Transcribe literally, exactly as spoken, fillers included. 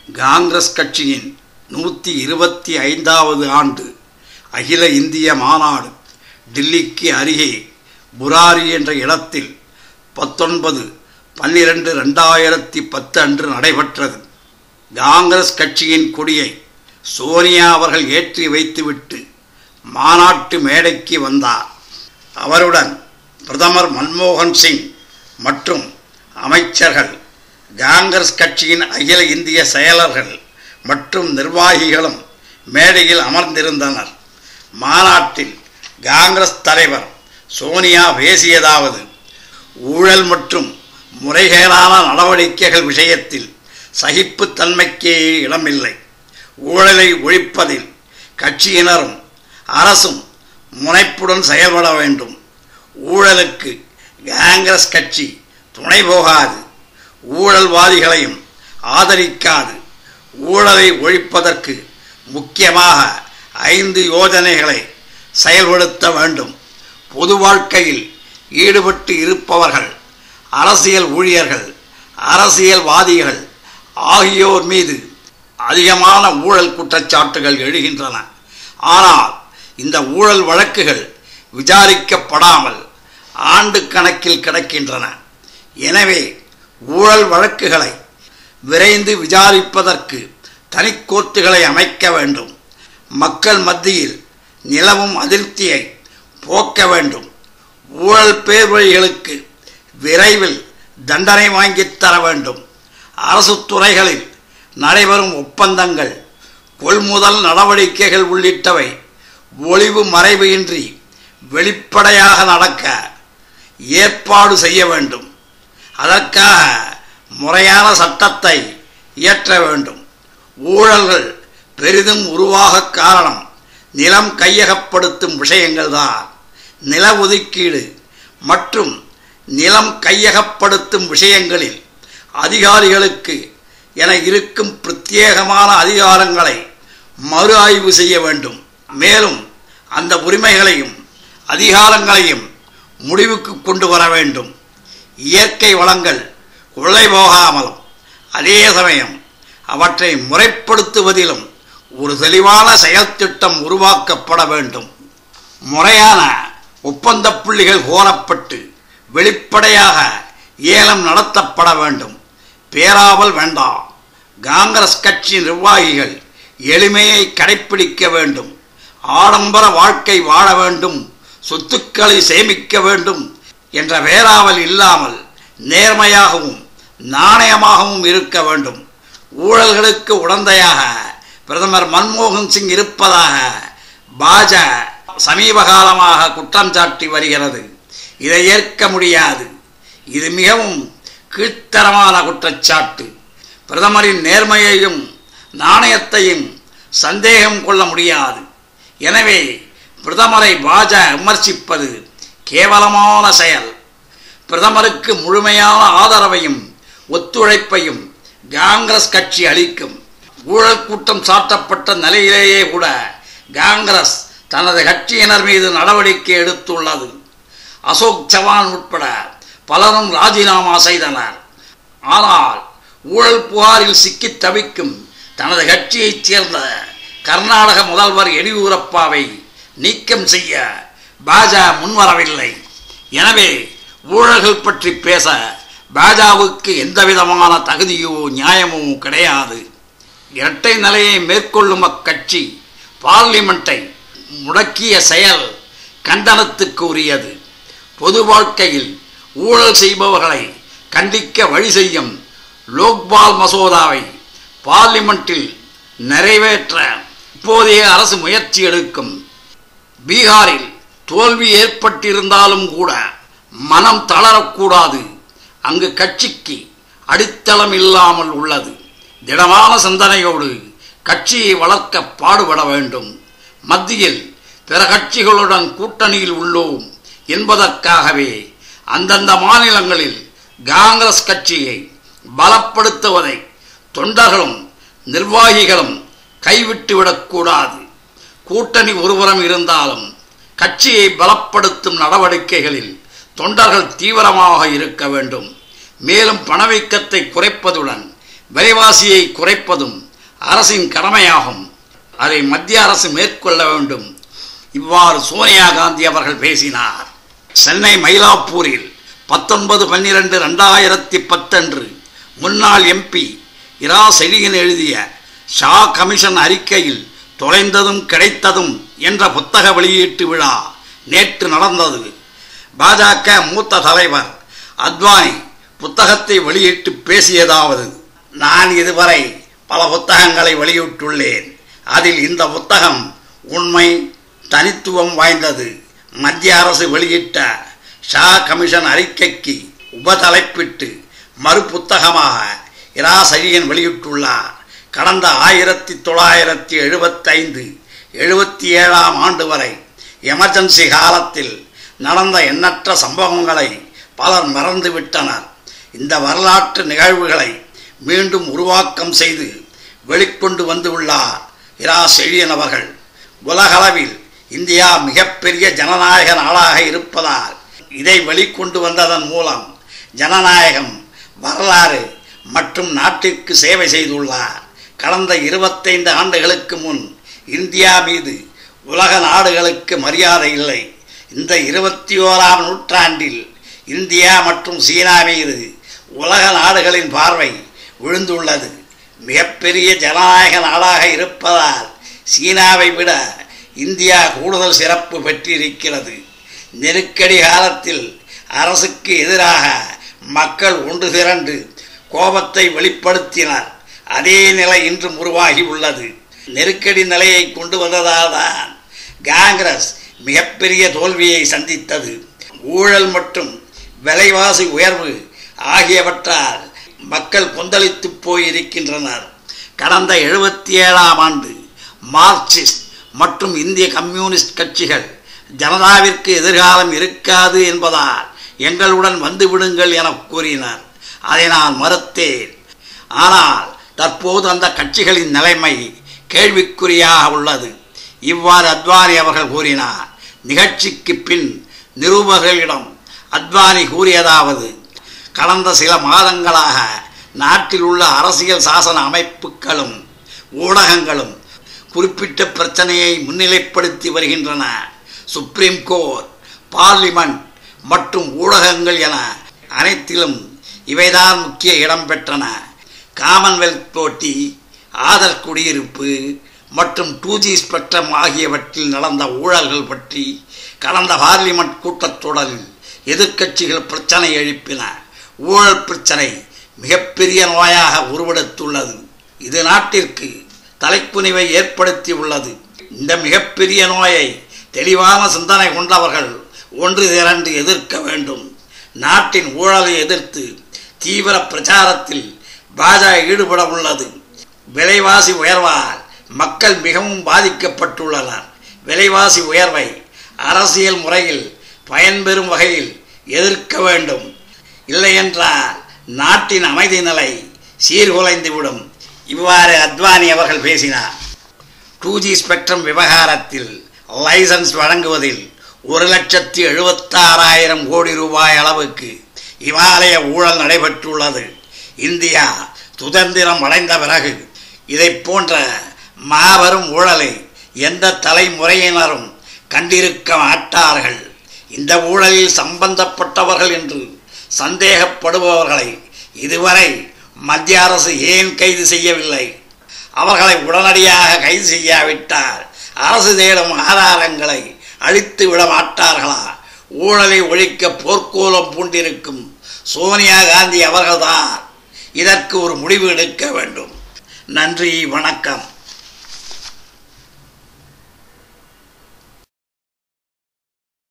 காங்கிரஸ் கட்சியின் நூற்றி இருபத்தி ஐந்தாவது ஆண்டு அகில இந்திய மாநாடு டில்லிக்கு அருகே புராரி என்ற இடத்தில் பத்தொன்பது பன்னிரண்டு ரெண்டாயிரத்தி பத்து அன்று நடைபெற்றது. காங்கிரஸ் கட்சியின் கொடியை சோனியா அவர்கள் ஏற்றி வைத்துவிட்டு மாநாட்டு மேடைக்கு வந்தார். அவருடன் பிரதமர் மன்மோகன் சிங் மற்றும் அமைச்சர்கள், காங்கிரஸ் கட்சியின் அகில இந்திய செயலர்கள் மற்றும் நிர்வாகிகளும் மேடையில் அமர்ந்திருந்தனர். மாநாட்டில் காங்கிரஸ் தலைவர் சோனியா பேசியதாவது: ஊழல் மற்றும் முறைகேடான நடவடிக்கைகள் விஷயத்தில் சகிப்புத்தன்மைக்கே இடமில்லை. ஊழலை ஒழிப்பதில் கட்சியினரும் அரசும் முனைப்புடன் செயல்பட வேண்டும். ஊழலுக்கு காங்கிரஸ் கட்சி துணை போகாது, ஊழல்வாதிகளையும் ஆதரிக்காது. ஊழலை ஒழிப்பதற்கு முக்கியமாக ஐந்து யோஜனைகளை செயல்படுத்த வேண்டும். பொது வாழ்க்கையில் ஈடுபட்டு இருப்பவர்கள், அரசியல் ஊழியர்கள், அரசியல்வாதிகள் ஆகியோர் மீது அதிகமான ஊழல் குற்றச்சாட்டுகள் எழுகின்றன. ஆனால் இந்த ஊழல் வழக்குகள் விசாரிக்கப்படாமல் ஆண்டு கணக்கில் கிடக்கின்றன. எனவே ஊழல் வழக்குகளை விரைந்து விசாரிப்பதற்கு தனி கோர்ட்டுகளை அமைக்க வேண்டும். மக்கள் மத்தியில் நிலவும் அதிருப்தியை போக்க வேண்டும். ஊழல் பேர்வழிகளுக்கு விரைவில் தண்டனை வாங்கித் தர வேண்டும். அரசு துறைகளில் நடைபெறும் ஒப்பந்தங்கள், கொள்முதல் நடவடிக்கைகள் உள்ளிட்டவை ஒளிவு மறைவு இன்றி வெளிப்படையாக நடக்க ஏற்பாடு செய்ய வேண்டும். அதற்காக முறையான சட்டத்தை இயற்ற வேண்டும். ஊழல்கள் பெரிதும் உருவாக காரணம் நிலம் கையகப்படுத்தும் விஷயங்கள்தான். நில ஒதுக்கீடு மற்றும் நிலம் கையகப்படுத்தும் விஷயங்களில் அதிகாரிகளுக்கு என இருக்கும் பிரத்யேகமான அதிகாரங்களை மறு ஆய்வு செய்ய வேண்டும். மேலும் அந்த உரிமைகளையும் அதிகாரங்களையும் முடிவுக்கு கொண்டு வர வேண்டும். இயற்கை வளங்கள் கொள்ளை போகாமலும் அதே சமயம் அவற்றை முறைப்படுத்துவதிலும் ஒரு தெளிவான செயல் திட்டம் உருவாக்கப்பட வேண்டும். முறையான ஒப்பந்த புள்ளிகள் கோரப்பட்டு வெளிப்படையாக ஏலம் நடத்தப்பட வேண்டும். பேராவல் வேண்டாம். காங்கிரஸ் கட்சி நிர்வாகிகள் எளிமையை கடைப்பிடிக்க வேண்டும். ஆடம்பர வாழ்க்கை வாழ வேண்டும், சொத்துக்களை சேமிக்க வேண்டும் என்ற பேராவல் இல்லாமல் நேர்மையாகவும் நாணயமாகவும் இருக்க வேண்டும். ஊழல்களுக்கு உடந்தையாக பிரதமர் மன்மோகன் சிங் இருப்பதாக பாஜ சமீப காலமாக குற்றம் சாட்டி வருகிறது. இதை ஏற்க முடியாது. இது மிகவும் கீழ்த்தரமான குற்றச்சாட்டு. பிரதமரின் நேர்மையையும் நாணயத்தையும் சந்தேகம் கொள்ள முடியாது. எனவே பிரதமரை பாஜ விமர்சிப்பது கேவலமான செயல். பிரதமருக்கு முழுமையான ஆதரவையும் ஒத்துழைப்பையும் காங்கிரஸ் கட்சி அளிக்கும். ஊழல் கூட்டம் சாட்டப்பட்ட நிலையிலேயே கூட காங்கிரஸ் தனது கட்சியினர் மீது நடவடிக்கை எடுத்துள்ளது. அசோக் சவான் உட்பட பலரும் ராஜினாமா செய்தனர். ஆனால் ஊழல் புகாரில் சிக்கி தவிக்கும் தனது கட்சியைச் சேர்ந்த கர்நாடக முதல்வர் எடியூரப்பாவை நீக்கம் செய்ய பாஜ முன்வரவில்லை. எனவே ஊழல்கள் பற்றி பேச பாஜவுக்கு எந்தவிதமான தகுதியோ நியாயமோ கிடையாது. இரட்டை நிலையை மேற்கொள்ளும் அக்கட்சி பார்லிமெண்டை முடக்கிய செயல் கண்டனத்துக்கு உரியது. பொது வாழ்க்கையில் ஊழல் செய்பவர்களை கண்டிக்க வழி செய்யும் லோக்பால் மசோதாவை பார்லிமெண்டில் நிறைவேற்ற இப்போதைய அரசு முயற்சி எடுக்கும். பீகாரில் தோல்வி ஏற்பட்டிருந்தாலும் கூட மனம் தளரக்கூடாது. அங்கு கட்சிக்கு அடித்தளம் இல்லாமல் உள்ளது. திடமான சிந்தனையோடு கட்சியை வளர்க்க பாடுபட வேண்டும். மத்தியில் பிற கட்சிகளுடன் கூட்டணியில் உள்ளோம் என்பதற்காகவே அந்தந்த மாநிலங்களில் காங்கிரஸ் கட்சியை பலப்படுத்துவதை தொண்டர்களும் நிர்வாகிகளும் கைவிட்டுவிடக்கூடாது. கூட்டணி ஒருபுறம் இருந்தாலும் கட்சியை பலப்படுத்தும் நடவடிக்கைகளில் தொண்டர்கள் தீவிரமாக இருக்க வேண்டும். மேலும் பணவீக்கத்தை குறைப்பதுடன் விலைவாசியை குறைப்பதும் அரசின் கடமையாகும். அதை மத்திய அரசு மேற்கொள்ள வேண்டும். இவ்வாறு சோனியா காந்தி அவர்கள் பேசினார். சென்னை மயிலாப்பூரில் பத்தொன்பது பன்னிரண்டு ரெண்டாயிரத்தி பத்தன்று முன்னாள் எம்பி இரா செழியன் எழுதிய ஷா கமிஷன் அறிக்கையில் தொலைந்ததும் கிடைத்ததும் என்ற புத்தக வெளியீட்டு விழா நேற்று நடந்தது. பாஜக மூத்த தலைவர் அத்வானி புத்தகத்தை வெளியிட்டு பேசியதாவது: நான் இதுவரை பல புத்தகங்களை வெளியிட்டுள்ளேன். அதில் இந்த புத்தகம் உண்மை, தனித்துவம் வாய்ந்தது. மத்திய அரசு வெளியிட்ட ஷா கமிஷன் அறிக்கைக்கு உபதலைப்பிட்டு மறு புத்தகமாக இரா செழியன் வெளியிட்டுள்ளார். கடந்த ஆயிரத்தி தொள்ளாயிரத்தி எழுபத்தி ஐந்து எழுபத்தி ஏழாம் ஆண்டு வரை எமர்ஜென்சி காலத்தில் நடந்த எண்ணற்ற சம்பவங்களை பலர் மறந்துவிட்டனர். இந்த வரலாற்று நிகழ்வுகளை மீண்டும் உருவாக்கம் செய்து வெளிக்கொண்டு வந்துள்ளார் இரா செழியன் அவர்கள். உலகளவில் இந்தியா மிகப்பெரிய ஜனநாயக நாடாக இருப்பதால் இதை வெளிக்கொண்டு வந்ததன் மூலம் ஜனநாயகம், வரலாறு மற்றும் நாட்டிற்கு சேவை செய்துள்ளார். கடந்த இருபத்தைந்து ஆண்டுகளுக்கு முன் இந்தியா மீது உலக நாடுகளுக்கு மரியாதை இல்லை. இந்த இருபத்தி ஓராம் நூற்றாண்டில் இந்தியா மற்றும் சீனா மீது உலக நாடுகளின் பார்வை விழுந்துள்ளது. மிகப்பெரிய ஜனநாயக நாடாக இருப்பதால் சீனாவை விட இந்தியா கூடுதல் சிறப்பு பெற்றிருக்கிறது. நெருக்கடி காலத்தில் அரசுக்கு எதிராக மக்கள் ஒன்று திரண்டு கோபத்தை வெளிப்படுத்தினர். அதே நிலை இன்றும் உருவாகி உள்ளது. நெருக்கடி நிலையை கொண்டு வந்ததால் தான் காங்கிரஸ் மிகப்பெரிய தோல்வியை சந்தித்தது. ஊழல் மற்றும் விலைவாசி உயர்வு ஆகியவற்றால் மக்கள் கொந்தளித்து போயிருக்கின்றனர். கடந்த எழுபத்தி ஏழாம் ஆண்டு மார்க்சிஸ்ட் மற்றும் இந்திய கம்யூனிஸ்ட் கட்சிகள் ஜனதாவிற்கு எதிர்காலம் இருக்காது என்பதால் எங்களுடன் வந்துவிடுங்கள் என கூறினார். அதை நான் மறுத்தேன். ஆனால் தற்போது அந்த கட்சிகளின் நிலைமை கேள்விக்குறியாக உள்ளது. இவ்வாறு அத்வானி அவர்கள் கூறினார். நிகழ்ச்சிக்கு பின் நிருபர்களிடம் அத்வானி கூறியதாவது: கடந்த சில மாதங்களாக நாட்டில் உள்ள அரசியல் சாசன அமைப்புகளும் ஊடகங்களும் குறிப்பிட்ட பிரச்சனையை முன்னிலைப்படுத்தி வருகின்றன. சுப்ரீம் கோர்ட், பார்லிமெண்ட் மற்றும் ஊடகங்கள் என அனைத்திலும் இவைதான் முக்கிய இடம் பெற்றன. காமன்வெல்த் போட்டி, ஆதர் குடியிருப்பு மற்றும் டூ ஜி ஸ்பெக்ட்ரம் ஆகியவற்றில் நடந்த ஊழல்கள் பற்றி கடந்த பார்லிமெண்ட் கூட்டத்தொடரில் எதிர்க்கட்சிகள் பிரச்சனை எழுப்பின. ஊழல் பிரச்சனை மிகப்பெரிய நோயாக உருவெடுத்துள்ளது. இது நாட்டிற்கு தலைக்குனிவை ஏற்படுத்தி உள்ளது. இந்த மிகப்பெரிய நோயை தெளிவான சிந்தனை கொண்டவர்கள் ஒன்று திரண்டு எதிர்க்க வேண்டும். நாட்டின் ஊழலை எதிர்த்து தீவிர பிரச்சாரத்தில் பாஜக ஈடுபட உள்ளது. விலைவாசி உயர்வால் மக்கள் மிகவும் பாதிக்கப்பட்டுள்ளனர். விலைவாசி உயர்வை அரசியல் முறையில் பயன்பெறும் வகையில் எதிர்க்க வேண்டும். இல்லையென்றால் நாட்டின் அமைதி நிலை சீர்குலைந்துவிடும். இவ்வாறு அத்வானி அவர்கள் பேசினார். டூ ஜி ஸ்பெக்ட்ரம் விவகாரத்தில் லைசன்ஸ் வழங்குவதில் ஒரு லட்சத்தி எழுபத்தாறாயிரம் கோடி ரூபாய் அளவுக்கு இமாலய ஊழல் நடைபெற்றுள்ளது. இந்தியா சுதந்திரம் அடைந்த பிறகு இதை போன்ற மாபெரும் ஊழலை எந்த தலைமுறையினரும் கண்டிருக்க மாட்டார்கள். இந்த ஊழலில் சம்பந்தப்பட்டவர்கள் என்று சந்தேகப்படுபவர்களை இதுவரை மத்திய அரசு ஏன் கைது செய்யவில்லை? அவர்களை உடனடியாக கைது செய்யாவிட்டால் அரசு தேடும் ஆதாரங்களை அழித்து விட மாட்டார்களா? ஊழலை ஒழிக்க போர்க்கோலம் பூண்டிருக்கும் சோனியா காந்தி அவர்கள்தான் இதற்கு ஒரு முடிவு எடுக்க வேண்டும். நன்றி, வணக்கம்.